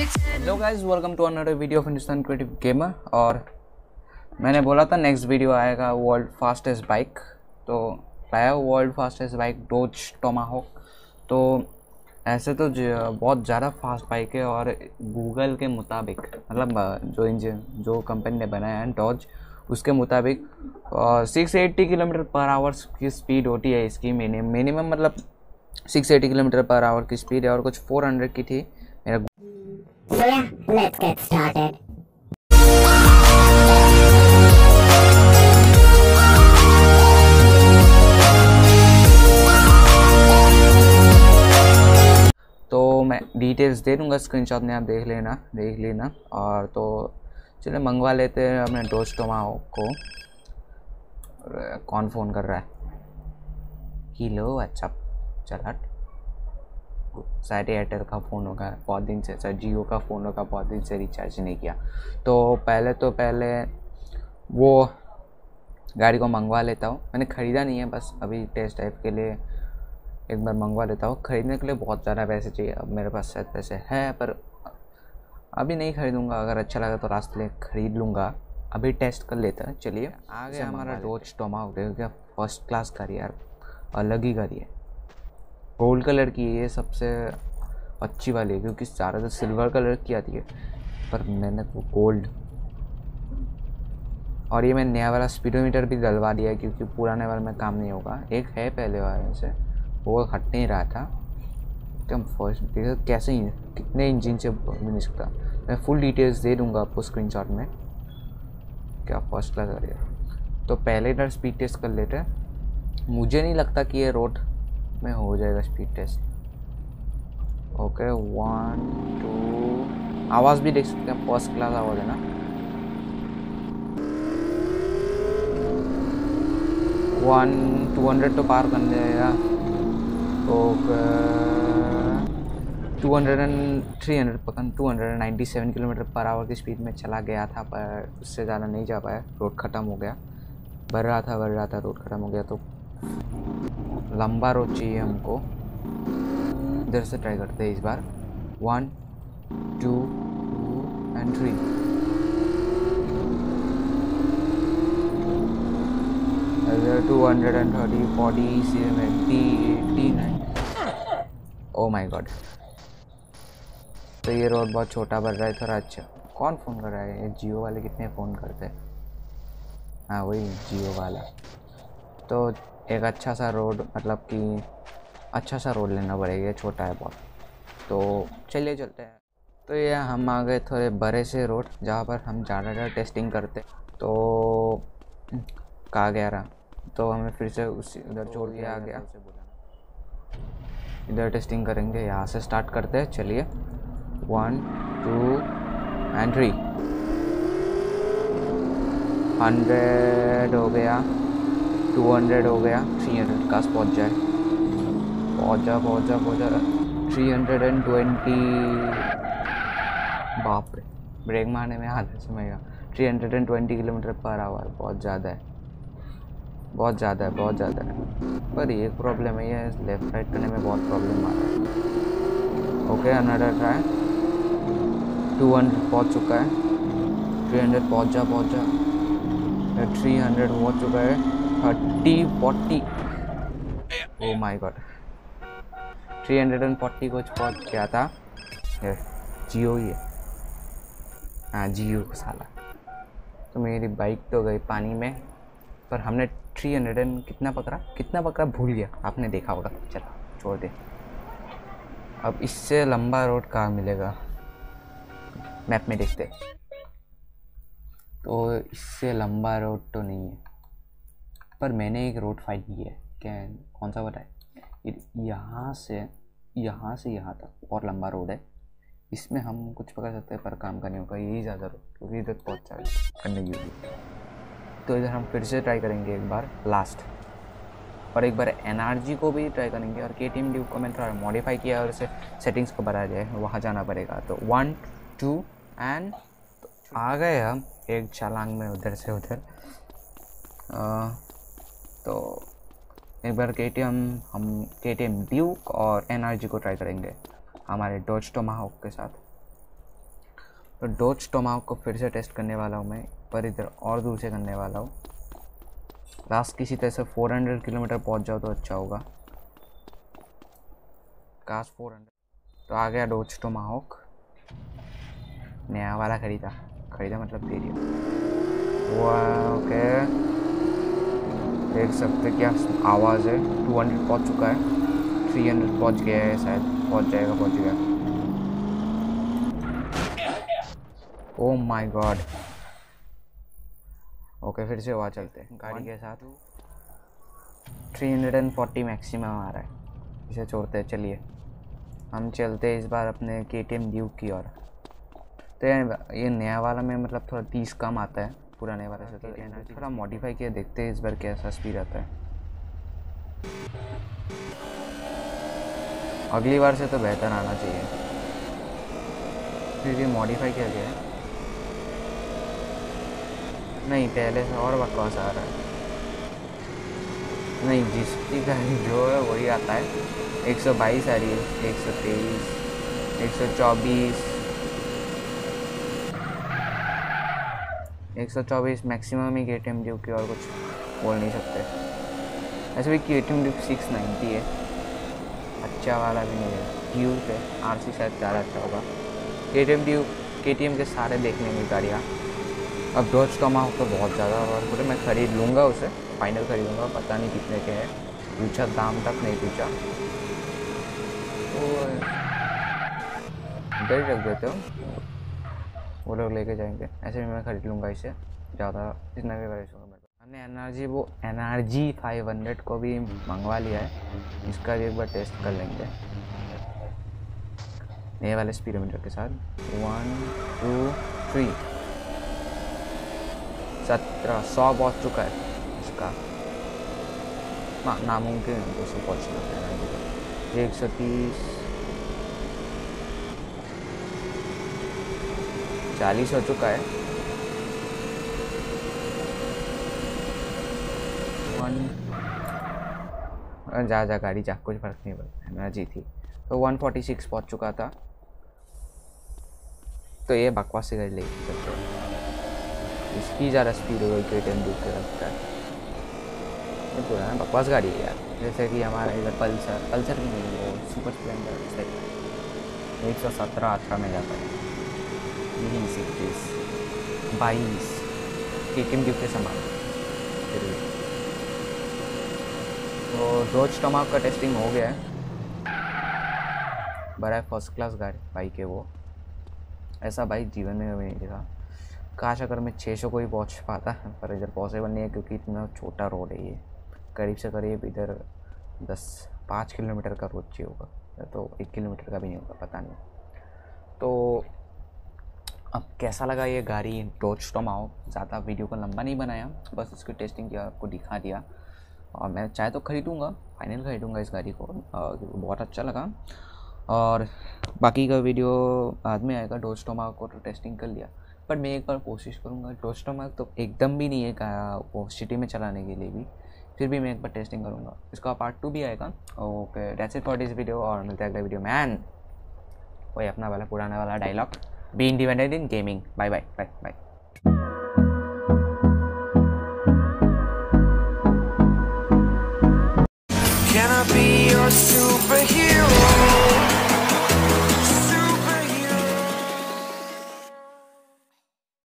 Hello guys, welcome to another video of Hindustan creative gamer. और मैंने बोला था नेक्स्ट वीडियो आएगा वर्ल्ड फास्टेस्ट बाइक, तो लाया world fastest bike Dodge Tomahawk. तो ऐसे तो बहुत ज़्यादा फास्ट बाइक है, और गूगल के मुताबिक मतलब जो इंजन जो कंपनी ने बनाया है डॉज, उसके मुताबिक 680 किलोमीटर पर आवर की स्पीड होती है इसकी। मिनिमम मतलब 680 किलोमीटर पर आवर की स्पीड है, और कुछ 400 की थी मेरा। So yeah, let's get started. तो मैं डिटेल्स दे दूँगा स्क्रीनशॉट में, आप देख लेना। और तो चलिए मंगवा लेते हैं अपने डोज टोमाहॉक को। कौन फ़ोन कर रहा है? किलो अच्छा चल हट। शायद एयरटेल का फ़ोन होगा, बहुत दिन से सर जियो का फ़ोन होगा, बहुत दिन से रिचार्ज नहीं किया। तो पहले वो गाड़ी को मंगवा लेता हूँ। मैंने ख़रीदा नहीं है, बस अभी टेस्ट ड्राइव के लिए एक बार मंगवा लेता हूँ। ख़रीदने के लिए बहुत ज़्यादा पैसे चाहिए, अब मेरे पास शायद पैसे हैं, पर अभी नहीं ख़रीदूँगा। अगर अच्छा लगा तो रास्ते में ख़रीद लूँगा। अभी टेस्ट कर लेता है। चलिए आ गया हमारा डोज टोमाहॉक। देखो क्या फर्स्ट क्लास गाड़ी यार, अलग ही गाड़ी है। गोल्ड कलर की ये सबसे अच्छी वाली है, क्योंकि सारा तो सिल्वर कलर की आती है, पर मैंने वो गोल्ड। और ये मैंने नया वाला स्पीडोमीटर भी डलवा दिया है, क्योंकि पुराने वाले में काम नहीं होगा। एक है पहले वाले से, वो हट नहीं रहा था। एकदम फर्स्ट देखो कैसे ही कितने इंजन से भी नहीं सकता। मैं फुल डिटेल्स दे दूँगा आपको स्क्रीनशॉट में। क्या फर्स्ट क्लास गाड़ी है। तो पहले इधर स्पीड टेस्ट कर लेते हैं। मुझे नहीं लगता कि ये रोड में हो जाएगा स्पीड टेस्ट। ओके 1 2 आवाज़ भी देख सकते हैं, फर्स्ट क्लास आवाज़ है ना। 200 तो पार कर जाएगा। ओके 200 एंड 300 पकड़ 297 किलोमीटर पर आवर की स्पीड में चला गया था, पर उससे ज़्यादा नहीं जा पाया। रोड ख़त्म हो गया। बढ़ रहा था रोड ख़त्म हो गया। तो लंबा रोड चाहिए हमको। इधर से ट्राई करते हैं इस बार। 1 2 एंड 3। इधर 230 40 70 89। Oh my god. तो ये रोड बहुत छोटा बढ़ रहा है थोड़ा। अच्छा कौन फ़ोन कर रहा है? ये जियो वाले कितने फ़ोन करते हैं। हाँ वही जियो वाला। तो एक अच्छा सा रोड, मतलब कि अच्छा सा रोड लेना पड़ेगा, छोटा है बहुत। तो चलिए चलते हैं। तो ये हम आ गए थोड़े बड़े से रोड, जहाँ पर हम ज़्यादातर टेस्टिंग करते। तो कहाँ गया रहा, तो हमें फिर से उसी उधर छोड़ के आ गया। इधर टेस्टिंग करेंगे, यहाँ से स्टार्ट करते हैं। चलिए 1 2 एंड 3। 100 हो गया, 200 हो गया, 300 काश पहुँच जा 320। बाप रे, ब्रेक मारने में आधा समय का। 320 किलोमीटर पर आवर बहुत ज़्यादा है, बहुत ज़्यादा है। पर एक प्रॉब्लम है, ये लेफ़्ट राइट करने में बहुत प्रॉब्लम आ रहा है। Okay another try. 200 पहुँच चुका है। 300 पहुँच जा। 300 पहुँच चुका है। 30 40। ओ माय गॉड, 340 कुछ पहुँच गया था। जियो ही है, हाँ जियो साला। तो मेरी बाइक तो गई पानी में, पर हमने 300 कितना पकड़ा भूल गया। आपने देखा होगा, चलो छोड़ दे। अब इससे लंबा रोड कहाँ मिलेगा, मैप में देखते। तो इससे लंबा रोड तो नहीं है, पर मैंने एक रोड फाइंड की है। क्या है, कौन सा बताए? यहाँ से यहाँ तक और लंबा रोड है। इसमें हम कुछ पकड़ सकते हैं, पर काम का नहीं होगा। यही ज़्यादा रोड, क्योंकि इधर बहुत सारे करने की होगी। तो इधर हम फिर से ट्राई करेंगे एक बार लास्ट, और एक बार एनआरजी को भी ट्राई करेंगे। और केटीएम ड्यूक को मैंने थोड़ा मॉडिफाई किया, और इसे सेटिंग्स को बढ़ाया जाए, वहाँ जाना पड़ेगा। तो 1 2 एंड आ गए हम एक छलांग में उधर से उधर। तो एक बार केटीएम ड्यूक और एनआरजी को ट्राई करेंगे हमारे डॉज टोमाहॉक के साथ। तो डोज टोमाहाक को फिर से टेस्ट करने वाला हूँ मैं, पर इधर और दूर से करने वाला हूँ। लास्ट किसी तरह से 400 किलोमीटर पहुँच जाओ तो अच्छा होगा। काश 400। तो आ गया डोज टोमाहाक, नया वाला खरीदा मतलब दे दिया। ओके, देख सकते क्या आवाज़ है। 200 पहुँच चुका है, 300 पहुँच गया है, शायद पहुँच गया। Oh my God. ओके, फिर से वहाँ चलते हैं गाड़ी के साथ। 340 मैक्सिमम आ रहा है, इसे छोड़ते हैं। चलिए हम चलते हैं इस बार अपने KTM ड्यूक की ओर। तो ये नया वाला में मतलब थोड़ा 30 कम आता है पुराने वाले से, तो थोड़ा मॉडिफाई किया, देखते हैं इस बार कैसा स्पीड आता है। अगली बार से तो बेहतर आना चाहिए, फिर ये मॉडिफाई किया गया है। नहीं, पहले से और बकवास आ रहा है। नहीं, जिसकी गाड़ी जो है वही आता है। 122 आ रही है, 123, 124, 124 मैक्सिमम ही KTM ड्यूक की, और कुछ बोल नहीं सकते। ऐसे भी KTM ड्यूक 690 है, अच्छा वाला भी नहीं है। ड्यूक है, RC शायद ज़्यादा अच्छा होगा। KTM के सारे देख लेंगे गाड़ियाँ। अब डोज टोमाहाक तो बहुत ज़्यादा, और बोले मैं ख़रीद लूँगा उसे, फाइनल ख़रीदूँगा। पता नहीं कितने के है, पूछा दाम तक नहीं पूछा। तो इधर ही रख देते हो, वो लोग लेके जाएंगे। ऐसे भी मैं ख़रीद लूँगा इसे, ज़्यादा इतना भी प्राइस होगा मेरे। हमने NRG 500 को भी मंगवा लिया है, इसका भी एक बार टेस्ट कर लेंगे नए वाले स्पीडोमीटर के साथ। 1 2 3 1700 पहुँच चुका है इसका। नामुमकिन है 200 पहुँचना है। 130, 40 हो चुका है। 1 जा गाड़ी जा, कुछ फर्क नहीं पड़ता, एनर्जी थी। तो 146 पहुँच चुका था। तो ये बकवास से गाड़ी लेके चलते हैं, इसकी ज़्यादा स्पीड हो गई KTM ड्यूक के लगता है। ये पुराना बकवास गाड़ी है यार, जैसे कि हमारा इधर पल्सर भी नहीं, वो सुपर स्प्लेंडर 117-18 में जाता है। यही 21 22 KTM ड्यूक के समान। तो डोज टोमाहाक का टेस्टिंग हो गया है, बड़ा फर्स्ट क्लास बाइक है वो। ऐसा बाइक जीवन में कभी नहीं देखा। काश अगर मैं 600 को ही पहुँच पाता, पर इधर पॉसिबल नहीं है क्योंकि इतना छोटा रोड है ये। करीब से करीब इधर 5 किलोमीटर का रोड चाहिए होगा, तो 1 किलोमीटर का भी नहीं होगा, पता नहीं। तो अब कैसा लगा ये गाड़ी डोज टोमाहाक? ज़्यादा वीडियो को लंबा नहीं बनाया, बस इसकी टेस्टिंग किया, आपको दिखा दिया। और मैं चाहे तो ख़रीदूँगा, फाइनल ख़रीदूँगा इस गाड़ी को, बहुत अच्छा लगा। और बाकी का वीडियो बाद में आएगा। डोज टोमाहाक को तो टेस्टिंग कर लिया, पर मैं एक बार कोशिश करूँगा। डोज टोमाहाक तो एकदम भी नहीं है वो सिटी में चलाने के लिए भी, फिर भी मैं एक बार टेस्टिंग करूँगा। इसका पार्ट 2 भी आएगा। Okay, that's it for this video, और मिलता है अगले वीडियो में। वही अपना वाला पुराना वाला dialogue, be independent in gaming. Bye bye bye bye. Can I be your